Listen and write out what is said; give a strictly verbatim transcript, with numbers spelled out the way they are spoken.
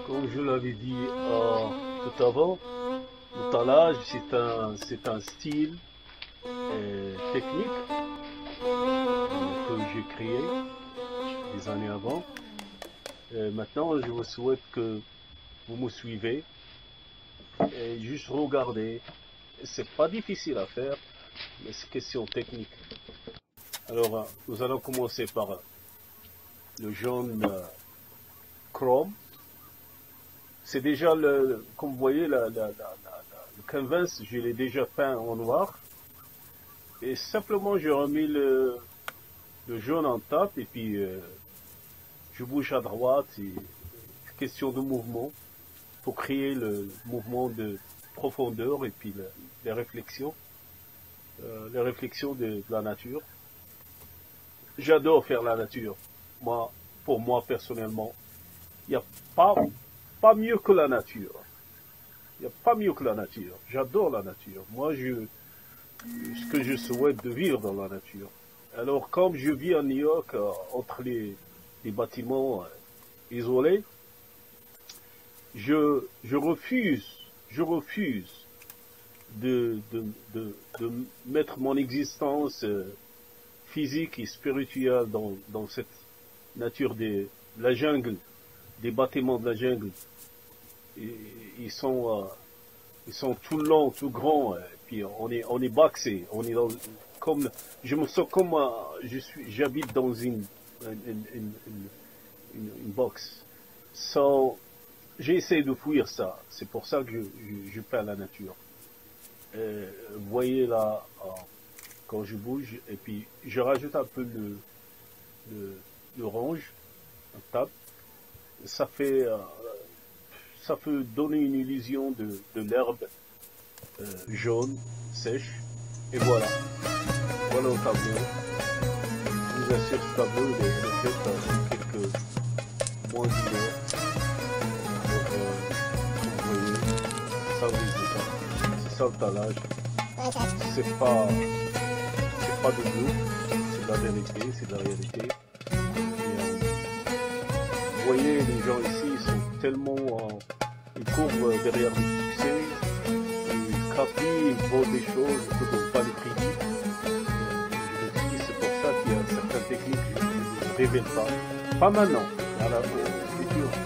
Comme je l'avais dit euh, tout avant, le talage, c'est un, c'est un style euh, technique euh, que j'ai créé des années avant. Euh, maintenant, je vous souhaite que vous me suivez et juste regardez. C'est pas difficile à faire, mais c'est question technique. Alors, euh, nous allons commencer par euh, le jaune euh, chrome. C'est déjà le, comme vous voyez, la, la, la, la, le canvas, je l'ai déjà peint en noir. Et simplement, j'ai remis le, le jaune en tape et puis euh, je bouge à droite. Et question de mouvement pour créer le mouvement de profondeur et puis le, les réflexions, euh, les réflexions de, de la nature. J'adore faire la nature. Moi, pour moi personnellement, il n'y a pas pas mieux que la nature. Il n'y a pas mieux que la nature. J'adore la nature. Moi, je, ce que je souhaite de vivre dans la nature. Alors, comme je vis à New York, euh, entre les, les bâtiments euh, isolés, je, je refuse, je refuse de, de, de, de mettre mon existence euh, physique et spirituelle dans, dans cette nature de la jungle, des bâtiments de la jungle. Et, ils sont, euh, ils sont tout longs, tout grands. Et puis on est, on est baxé, on est dans, comme, je me sens comme, euh, je suis, j'habite dans une, une, une, une, une, une box. So, j'ai essayé de fuir ça. C'est pour ça que je, je, je peins la nature. Euh, vous voyez là, euh, quand je bouge, et puis je rajoute un peu le, le, l'orange, un tape. Ça fait, euh, ça peut donner une illusion de, de l'herbe euh, jaune, sèche. Et voilà. Voilà le tableau. Je vous assure, ce tableau, il est fait dans quelques mois d'hiver. Donc, euh, vous voyez, ça le résultat. C'est ça le talage. C'est pas, c'est pas de bleu, c'est de la vérité, c'est de la réalité. Vous voyez, les gens ici, ils sont tellement, euh, ils courent euh, derrière le succès, ils crapulent, ils volent des choses, ils ne donnent pas les crédits. Je le dis, c'est pour ça qu'il y a certaines techniques que je ne révèle pas. Pas maintenant, à la, au futur.